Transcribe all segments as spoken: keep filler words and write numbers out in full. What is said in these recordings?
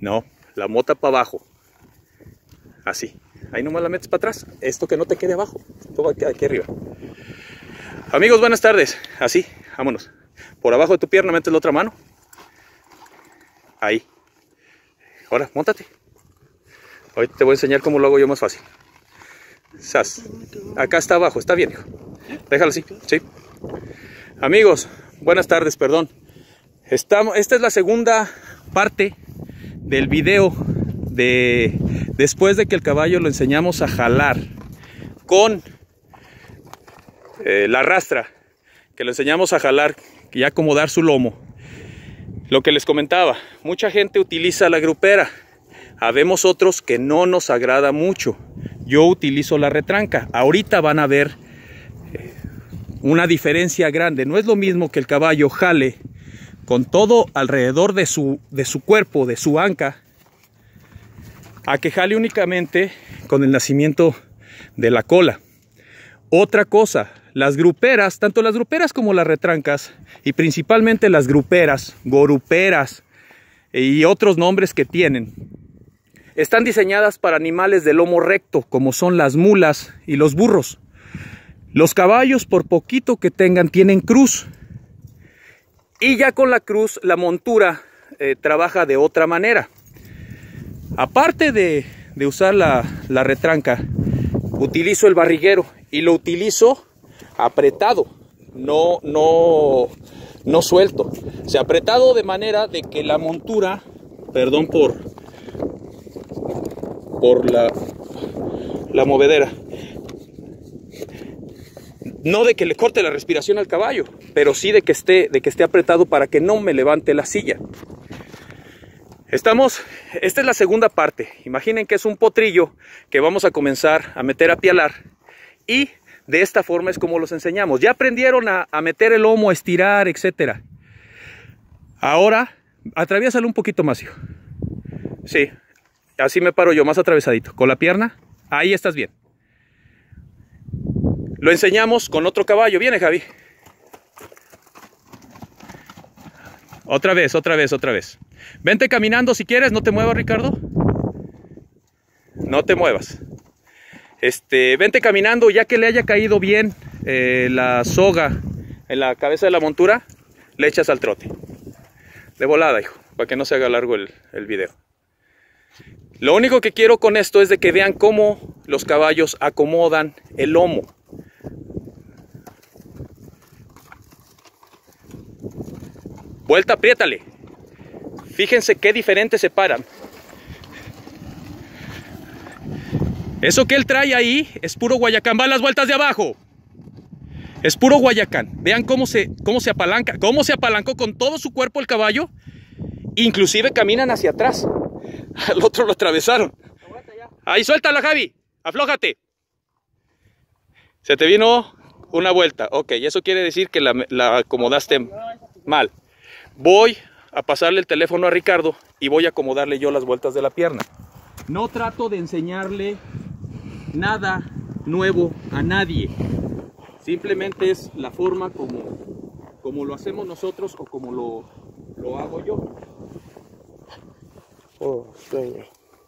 No, la mota para abajo. Así. Ahí nomás la metes para atrás. Esto que no te quede abajo. Esto va aquí, aquí arriba. Amigos, buenas tardes. Así, vámonos. Por abajo de tu pierna metes la otra mano. Ahí. Ahora, móntate. Hoy te voy a enseñar cómo lo hago yo más fácil. Sas. Acá está abajo, está bien, hijo. Déjalo así, sí. Amigos, buenas tardes, perdón. Estamos, esta es la segunda parte del video de después de que el caballo lo enseñamos a jalar con eh, la rastra, que lo enseñamos a jalar y acomodar su lomo. Lo que les comentaba, mucha gente utiliza la grupera. Habemos otros que no nos agrada mucho. Yo utilizo la retranca. Ahorita van a ver eh, una diferencia grande. No es lo mismo que el caballo jale con todo alrededor de su, de su cuerpo, de su anca, a que jale únicamente con el nacimiento de la cola. Otra cosa, las gruperas, tanto las gruperas como las retrancas, y principalmente las gruperas, goruperas y otros nombres que tienen, están diseñadas para animales de lomo recto, como son las mulas y los burros. Los caballos, por poquito que tengan, tienen cruz. Y ya con la cruz, la montura eh, trabaja de otra manera. Aparte de, de usar la, la retranca, utilizo el barriguero y lo utilizo apretado, no, no, no suelto. O sea, apretado de manera de que la montura, perdón por, por la, la movedera, no de que le corte la respiración al caballo, pero sí de que esté, de que esté apretado para que no me levante la silla. Estamos, esta es la segunda parte. Imaginen que es un potrillo que vamos a comenzar a meter a pialar, y de esta forma es como los enseñamos. Ya aprendieron a, a meter el lomo, a estirar, etcétera. Ahora, atraviésalo un poquito más, hijo. Sí, así me paro yo, más atravesadito. Con la pierna, ahí estás bien. Lo enseñamos con otro caballo. Viene, Javi. Otra vez, otra vez, otra vez. Vente caminando si quieres, no te muevas, Ricardo. No te muevas. Este, vente caminando, ya que le haya caído bien eh, la soga en la cabeza de la montura, le echas al trote. De volada, hijo, para que no se haga largo el, el video. Lo único que quiero con esto es de que vean cómo los caballos acomodan el lomo. Vuelta, apriétale. Fíjense qué diferente se paran. Eso que él trae ahí es puro Guayacán. Va a las vueltas de abajo. Es puro Guayacán. Vean cómo se, cómo se apalanca. Cómo se apalancó con todo su cuerpo el caballo. Inclusive caminan hacia atrás. Al otro lo atravesaron. Ahí, suéltala, Javi. Aflójate. Se te vino una vuelta. Ok, eso quiere decir que la, la acomodaste mal. Voy a pasarle el teléfono a Ricardo y voy a acomodarle yo las vueltas de la pierna. No trato de enseñarle nada nuevo a nadie. Simplemente es la forma como, como lo hacemos nosotros o como lo, lo hago yo. Oh, señor.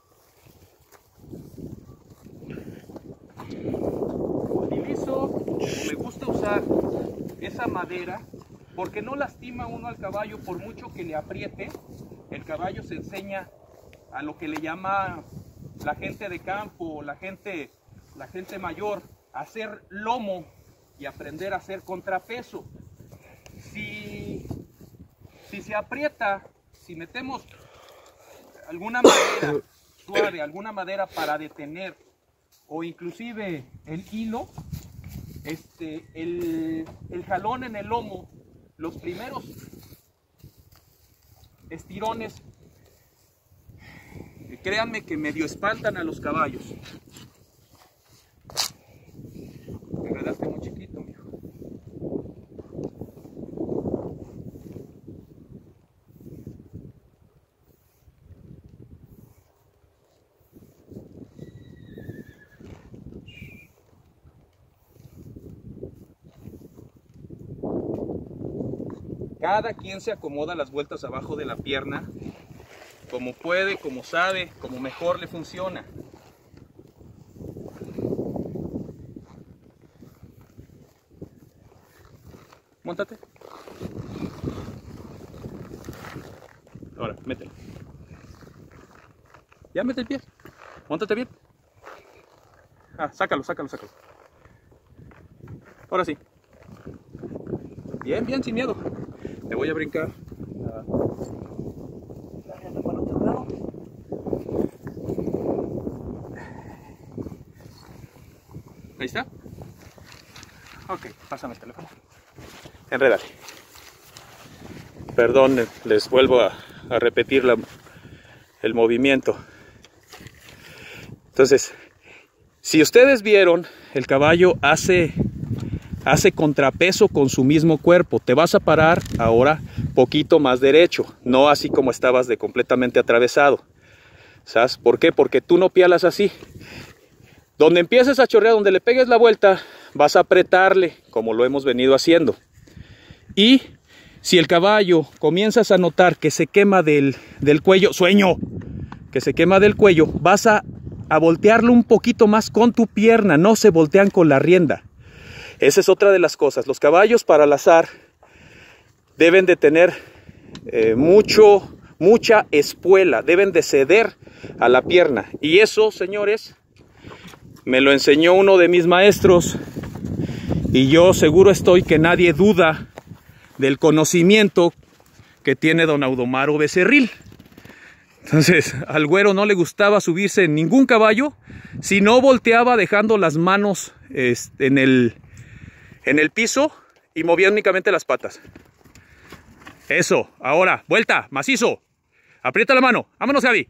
Utilizo, o me gusta usar esa madera, porque no lastima uno al caballo por mucho que le apriete. El caballo se enseña a lo que le llama la gente de campo, la gente, la gente mayor, a hacer lomo y aprender a hacer contrapeso. Si, si se aprieta, si metemos alguna madera suave, alguna madera para detener, o inclusive el hilo, este, el, el jalón en el lomo, los primeros estirones, créanme que medio espantan a los caballos. Me enredaste muy chiquito, mijo. Cada quien se acomoda las vueltas abajo de la pierna como puede, como sabe, como mejor le funciona. Móntate. Ahora, mételo. Ya, mete el pie. Móntate bien. Ah, sácalo, sácalo, sácalo. Ahora sí. Bien, bien, sin miedo. Te voy a brincar. Ahí está. Ok, pásame el teléfono. Enrédale. Perdón, les vuelvo a, a repetir la, el movimiento. Entonces, si ustedes vieron, el caballo hace, hace contrapeso con su mismo cuerpo. Te vas a parar ahora poquito más derecho, no así como estabas de completamente atravesado. ¿Sabes por qué? Porque tú no pialas así. Donde empieces a chorrear, donde le pegues la vuelta, vas a apretarle, como lo hemos venido haciendo. Y si el caballo comienzas a notar que se quema del, del cuello, sueño, que se quema del cuello, vas a, a voltearlo un poquito más con tu pierna, no se voltean con la rienda. Esa es otra de las cosas. Los caballos para lazar deben de tener eh, mucho, mucha espuela, deben de ceder a la pierna. Y eso, señores, me lo enseñó uno de mis maestros y yo seguro estoy que nadie duda del conocimiento que tiene don Audomaro Becerril. Entonces, al güero no le gustaba subirse en ningún caballo si no volteaba dejando las manos este, en, el, en el piso y movía únicamente las patas. Eso, ahora, vuelta, macizo. Aprieta la mano, vámonos, Gaby.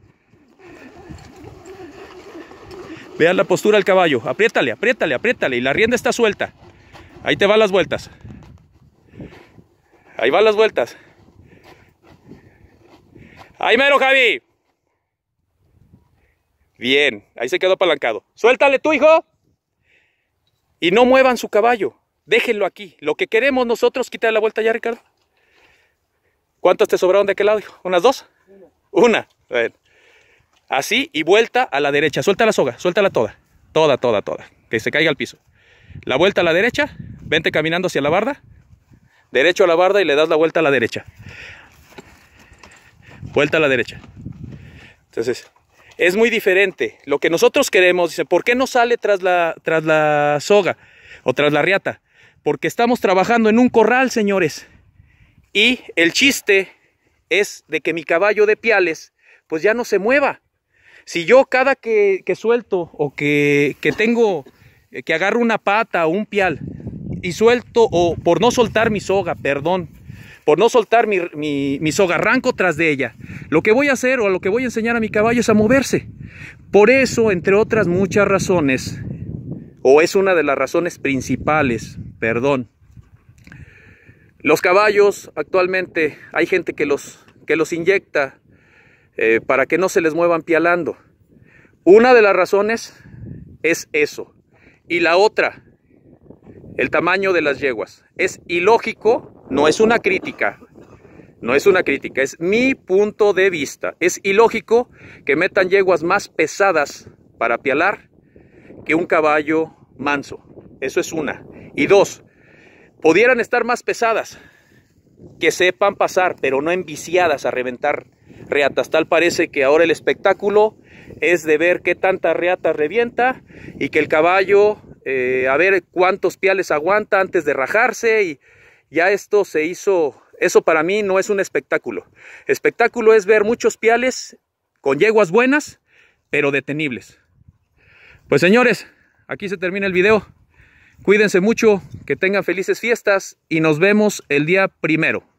Vean la postura del caballo, apriétale, apriétale, apriétale y la rienda está suelta. Ahí te van las vueltas. Ahí van las vueltas. Ahí mero, Javi. Bien, ahí se quedó apalancado. Suéltale tú, hijo. Y no muevan su caballo. Déjenlo aquí. Lo que queremos nosotros, quítale la vuelta ya, Ricardo. ¿Cuántas te sobraron de aquel lado, hijo? ¿Unas dos? Una. Una. Bueno. Así y vuelta a la derecha. Suelta la soga, suéltala toda. Toda, toda, toda. Que se caiga al piso. La vuelta a la derecha. Vente caminando hacia la barda. Derecho a la barda y le das la vuelta a la derecha. Vuelta a la derecha. Entonces, es muy diferente. Lo que nosotros queremos, dice, ¿por qué no sale tras la, tras la soga o tras la riata? Porque estamos trabajando en un corral, señores. Y el chiste es de que mi caballo de piales, pues ya no se mueva. Si yo cada que, que suelto o que, que tengo, que agarro una pata o un pial y suelto, o por no soltar mi soga, perdón, por no soltar mi, mi, mi soga, arranco tras de ella, lo que voy a hacer o lo que voy a enseñar a mi caballo es a moverse. Por eso, entre otras muchas razones, o es una de las razones principales, perdón, los caballos actualmente hay gente que los, que los inyecta Eh, para que no se les muevan pialando. Una de las razones es eso. Y la otra, el tamaño de las yeguas. Es ilógico, no es una crítica, no es una crítica, es mi punto de vista. Es ilógico que metan yeguas más pesadas para pialar que un caballo manso. Eso es una. Y dos, pudieran estar más pesadas, que sepan pasar, pero no enviciadas a reventar reatas. Tal parece que ahora el espectáculo es de ver qué tanta reata revienta y que el caballo, eh, a ver cuántos piales aguanta antes de rajarse, y ya esto se hizo, eso para mí no es un espectáculo. Espectáculo es ver muchos piales con yeguas buenas, pero detenibles. Pues señores, aquí se termina el video. Cuídense mucho, que tengan felices fiestas y nos vemos el día primero.